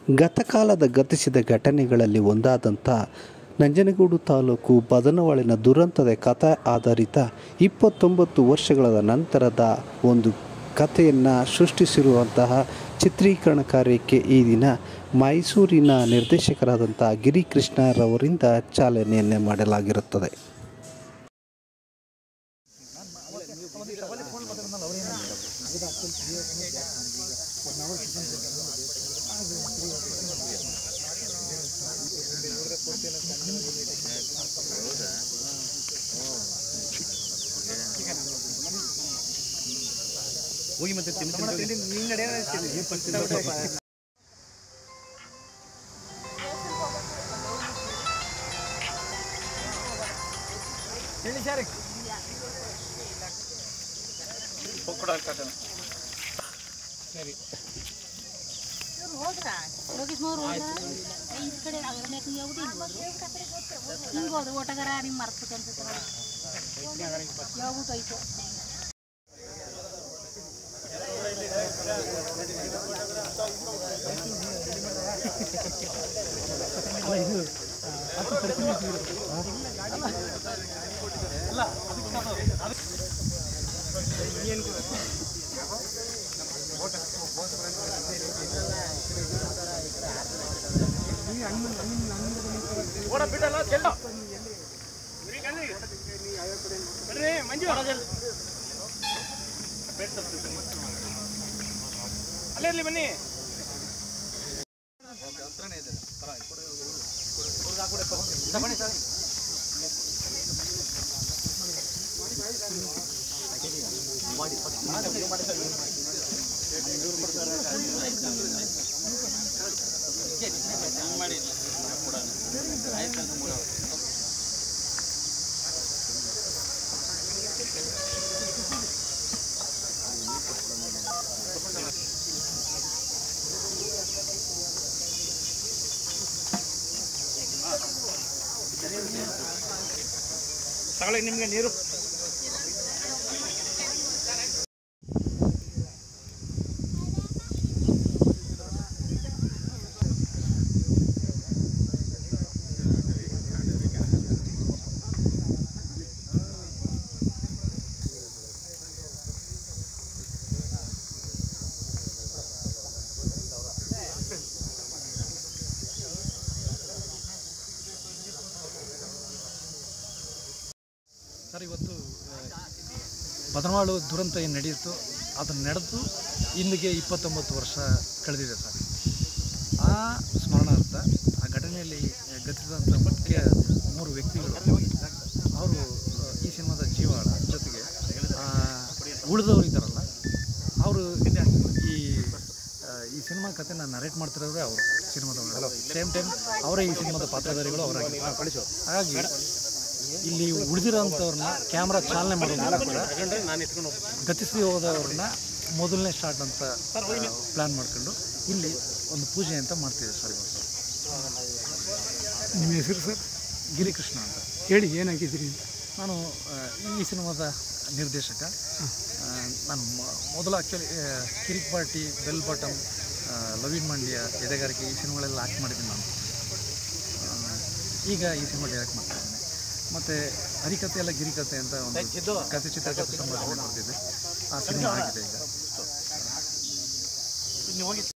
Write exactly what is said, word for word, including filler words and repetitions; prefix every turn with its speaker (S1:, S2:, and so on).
S1: ಗತಕಾಲದ ಗತಿಸಿದ ಘಟನೆಗಳಲ್ಲಿ ಒಂದಾದಂಥ ನಂಜನಗೂಡು ತಾಲೂಕು ಬದನವಾಳಿನ ದುರಂತದ ಕಥೆ ಆಧಾರಿತ ಇಪ್ಪತ್ತೊಂಬತ್ತು ವರ್ಷಗಳ ನಂತರದ ಒಂದು ಕಥೆಯನ್ನು ಸೃಷ್ಟಿಸಿರುವಂತಹ ಚಿತ್ರೀಕರಣ ಕಾರ್ಯಕ್ಕೆ ಈ ದಿನ ಮೈಸೂರಿನ ನಿರ್ದೇಶಕರಾದಂಥ ಗಿರಿಕೃಷ್ಣರವರಿಂದ ಚಾಲನೆಯನ್ನು ಮಾಡಲಾಗಿರುತ್ತದೆ.
S2: ಹೋಗಿ ಮತ್ತೆ
S3: ಓಟಗಾರ ನಿಮ್ಮ ಮರ್ತಕ್ಕಂಥ ಯಾವ್ದಾಯ್ತು
S2: ಅಲ್ಲೇ ಇರಲಿ ಬನ್ನಿ. ತಗೊಳ್ಳಿ ನಿಮಗೆ ನೀರು.
S4: ಸರ್, ಇವತ್ತು ಬದನವಾಳು ದುರಂತ ಏನು ನಡೆಯಿತು ಅದನ್ನು ನಡೆದು ಇಂದಿಗೆ ಇಪ್ಪತ್ತೊಂಬತ್ತು ವರ್ಷ ಕಳೆದಿದೆ ಸರ್. ಆ ಸ್ಮರಣಾರ್ಥ ಆ ಘಟನೆಯಲ್ಲಿ ಗತಿಸಿದಂಥ ಮುಖ್ಯ ಮೂರು ವ್ಯಕ್ತಿಗಳು ಅವರು ಈ ಸಿನಿಮಾದ ಜೀವಾಳ, ಜೊತೆಗೆ ಉಳಿದವರು ಇದ್ದಾರಲ್ಲ ಅವರು ಈ ಈ ಸಿನಿಮಾ ಕಥೆನ ನರೇಟ್ ಮಾಡ್ತಿರೋದ್ರೆ ಅವರು ಸಿನಿಮಾದವರು. ಸೇಮ್ ಟೈಮ್ ಅವರೇ ಈ ಸಿನಿಮಾದ ಪಾತ್ರಧಾರಿಗಳು ಅವರಾಗಿ. ಹಾಗಾಗಿ ಇಲ್ಲಿ ಉಳಿದಿರೋಂಥವ್ರನ್ನ ಕ್ಯಾಮ್ರಾ ಚಾಲನೆ ಮಾಡೋದು ಕೂಡ ಗತಿಸಿ ಹೋದವ್ರನ್ನ ಮೊದಲನೇ ಸ್ಟಾರ್ಟ್ ಅಂತ ಪ್ಲ್ಯಾನ್ ಮಾಡ್ಕೊಂಡು ಇಲ್ಲಿ ಒಂದು ಪೂಜೆ ಅಂತ ಮಾಡ್ತಿದ್ದೀವಿ ಸರ್. ಇವತ್ತು
S5: ನಿಮ್ಮ ಹೆಸರು ಸರ್?
S4: ಗಿರಿಕೃಷ್ಣ ಅಂತ.
S5: ಹೇಳಿ, ಏನಾಗಿದ್ದೀರಿ?
S4: ನಾನು ಈ ಸಿನಿಮಾದ ನಿರ್ದೇಶಕ. ನಾನು ಮೊದಲು actually Kirik party, bell bottom, love in Mandya, Edegarike ಈ ಸಿನಿಮಾಗಳೆಲ್ಲ ಆ್ಯಕ್ಟ್ ಮಾಡಿದ್ದೀನಿ ನಾನು. ಈಗ ಈ ಸಿನಿಮಾ ಡೈರೆಕ್ಟ್ ಮಾಡ್ತಾಯಿದ್ದೀನಿ. ಮತ್ತು ಹರಿಕತೆ ಎಲ್ಲ ಗಿರಿಕತೆ ಅಂತ ಒಂದು ಕಥೆ ಚಿತ್ರಕಥೆ ಸಂಭಾಷಣೆ ಮಾಡ್ತಿದ್ದೆ. ಆ ಸಿನಿಮಾ ಆಗಿದೆ ಈಗ.